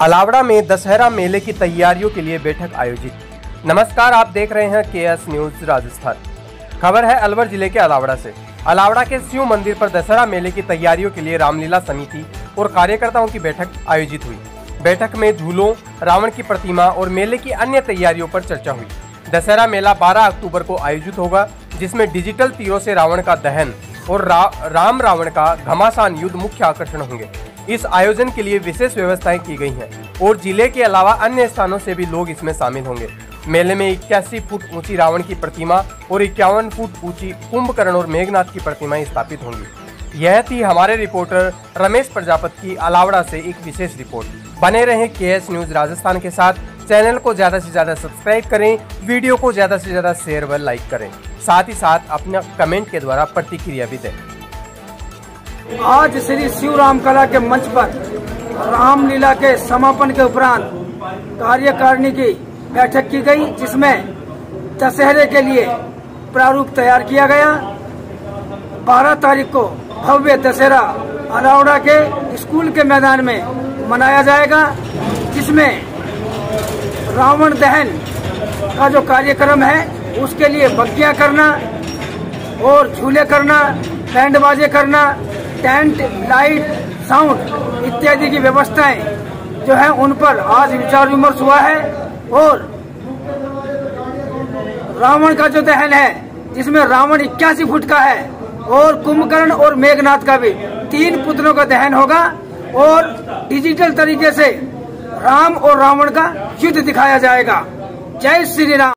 अलावड़ा में दशहरा मेले की तैयारियों के लिए बैठक आयोजित। नमस्कार, आप देख रहे हैं KS न्यूज राजस्थान। खबर है अलवर जिले के अलावड़ा से। अलावड़ा के शिव मंदिर पर दशहरा मेले की तैयारियों के लिए रामलीला समिति और कार्यकर्ताओं की बैठक आयोजित हुई। बैठक में झूलों, रावण की प्रतिमा और मेले की अन्य तैयारियों पर चर्चा हुई। दशहरा मेला 12 अक्टूबर को आयोजित होगा, जिसमें डिजिटल तीरों से रावण का दहन और राम रावण का घमासान युद्ध मुख्य आकर्षण होंगे। इस आयोजन के लिए विशेष व्यवस्थाएं की गई हैं और जिले के अलावा अन्य स्थानों से भी लोग इसमें शामिल होंगे। मेले में 81 फुट ऊंची रावण की प्रतिमा और 51 फुट ऊंची कुंभकर्ण और मेघनाथ की प्रतिमाएं स्थापित होंगी। यह थी हमारे रिपोर्टर रमेश प्रजापति की अलावड़ा से एक विशेष रिपोर्ट। बने रहें KS न्यूज राजस्थान के साथ। चैनल को ज्यादा से ज्यादा सब्सक्राइब करें, वीडियो को ज्यादा से ज्यादा शेयर व लाइक करें, साथ ही साथ अपना कमेंट के द्वारा प्रतिक्रिया भी दें। आज श्री शिव राम कला के मंच पर रामलीला के समापन के उपरांत कार्यकारिणी की बैठक की गई, जिसमें दशहरे के लिए प्रारूप तैयार किया गया। 12 तारीख को भव्य दशहरा अलावड़ा के स्कूल के मैदान में मनाया जाएगा, जिसमें रावण दहन का जो कार्यक्रम है उसके लिए बग्गियां करना और झूले करना, बैंड बाजे करना, टेंट, लाइट, साउंड इत्यादि की व्यवस्थाएं जो है उन पर आज विचार विमर्श हुआ है। और रावण का जो दहन है, जिसमें रावण 81 फुट का है और कुंभकर्ण और मेघनाथ का भी 3 पुतलों का दहन होगा और डिजिटल तरीके से राम और रावण का युद्ध दिखाया जाएगा। जय श्री राम।